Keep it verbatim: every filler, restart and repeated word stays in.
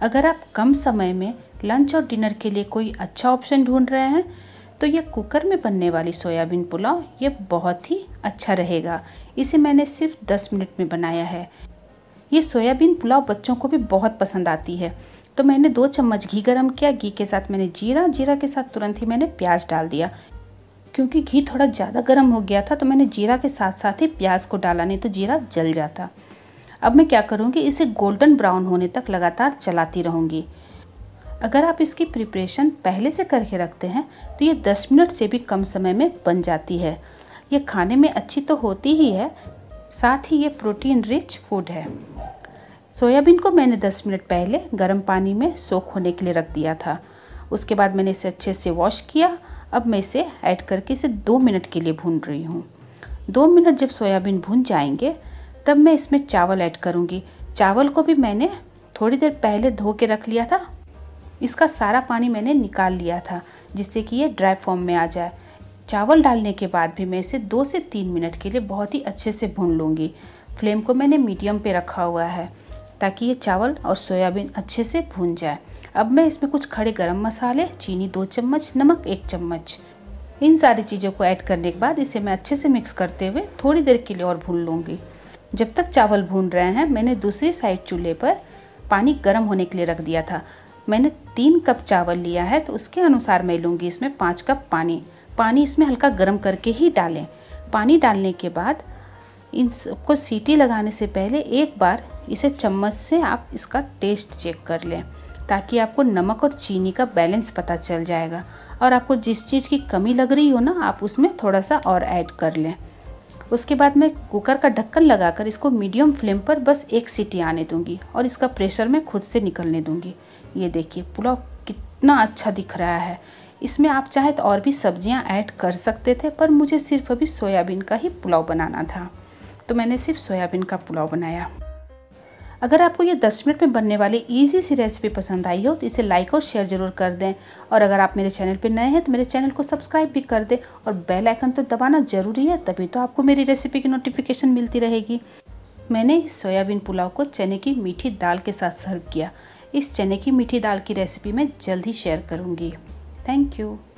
अगर आप कम समय में लंच और डिनर के लिए कोई अच्छा ऑप्शन ढूंढ रहे हैं तो ये कुकर में बनने वाली सोयाबीन पुलाव ये बहुत ही अच्छा रहेगा। इसे मैंने सिर्फ दस मिनट में बनाया है। ये सोयाबीन पुलाव बच्चों को भी बहुत पसंद आती है। तो मैंने दो चम्मच घी गरम किया। घी के साथ मैंने जीरा जीरा के साथ तुरंत ही मैंने प्याज डाल दिया। क्योंकि घी थोड़ा ज़्यादा गर्म हो गया था तो मैंने जीरा के साथ साथ ही प्याज को डाला, नहीं तो जीरा जल जाता। अब मैं क्या करूँगी, इसे गोल्डन ब्राउन होने तक लगातार चलाती रहूँगी। अगर आप इसकी प्रिपरेशन पहले से करके रखते हैं तो ये दस मिनट से भी कम समय में बन जाती है। ये खाने में अच्छी तो होती ही है, साथ ही ये प्रोटीन रिच फूड है। सोयाबीन को मैंने दस मिनट पहले गर्म पानी में सोख होने के लिए रख दिया था। उसके बाद मैंने इसे अच्छे से वॉश किया। अब मैं इसे ऐड करके इसे दो मिनट के लिए भून रही हूँ। दो मिनट जब सोयाबीन भून जाएंगे तब मैं इसमें चावल ऐड करूँगी। चावल को भी मैंने थोड़ी देर पहले धो के रख लिया था। इसका सारा पानी मैंने निकाल लिया था जिससे कि ये ड्राई फॉर्म में आ जाए। चावल डालने के बाद भी मैं इसे दो से तीन मिनट के लिए बहुत ही अच्छे से भून लूँगी। फ्लेम को मैंने मीडियम पे रखा हुआ है ताकि ये चावल और सोयाबीन अच्छे से भून जाए। अब मैं इसमें कुछ खड़े गरम मसाले, चीनी दो चम्मच, नमक एक चम्मच, इन सारी चीज़ों को ऐड करने के बाद इसे मैं अच्छे से मिक्स करते हुए थोड़ी देर के लिए और भून लूँगी। जब तक चावल भून रहे हैं मैंने दूसरी साइड चूल्हे पर पानी गर्म होने के लिए रख दिया था। मैंने तीन कप चावल लिया है तो उसके अनुसार मैं लूँगी इसमें पाँच कप पानी। पानी इसमें हल्का गर्म करके ही डालें। पानी डालने के बाद इन सबको सीटी लगाने से पहले एक बार इसे चम्मच से आप इसका टेस्ट चेक कर लें ताकि आपको नमक और चीनी का बैलेंस पता चल जाएगा। और आपको जिस चीज़ की कमी लग रही हो ना, आप उसमें थोड़ा सा और ऐड कर लें। उसके बाद मैं कुकर का ढक्कन लगाकर इसको मीडियम फ्लेम पर बस एक सीटी आने दूंगी और इसका प्रेशर मैं खुद से निकलने दूंगी। ये देखिए पुलाव कितना अच्छा दिख रहा है। इसमें आप चाहे तो और भी सब्जियां ऐड कर सकते थे, पर मुझे सिर्फ अभी सोयाबीन का ही पुलाव बनाना था तो मैंने सिर्फ सोयाबीन का पुलाव बनाया। अगर आपको ये दस मिनट में बनने वाली इजी सी रेसिपी पसंद आई हो तो इसे लाइक और शेयर ज़रूर कर दें। और अगर आप मेरे चैनल पर नए हैं तो मेरे चैनल को सब्सक्राइब भी कर दें और बेल आइकन तो दबाना ज़रूरी है, तभी तो आपको मेरी रेसिपी की नोटिफिकेशन मिलती रहेगी। मैंने इस सोयाबीन पुलाव को चने की मीठी दाल के साथ सर्व किया। इस चने की मीठी दाल की रेसिपी मैं जल्द ही शेयर करूँगी। Thank you.